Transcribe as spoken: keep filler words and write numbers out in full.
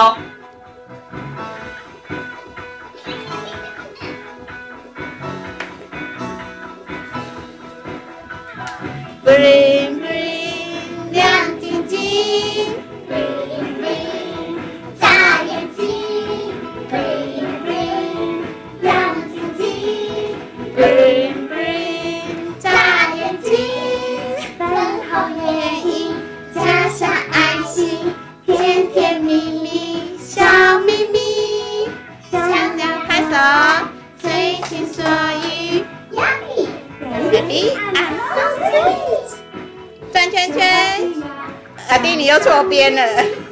喽。Bling bling， 亮晶晶 ，bling bling， 眨眼睛 ，bling bling， 亮晶晶 ，bling bling， 眨眼睛，粉红眼影加上爱心，甜甜蜜蜜笑眯眯，小鸟拍手，随心所欲 ，Yummy ，Baby I'm so sweet， 转圈圈，阿弟你又错边了。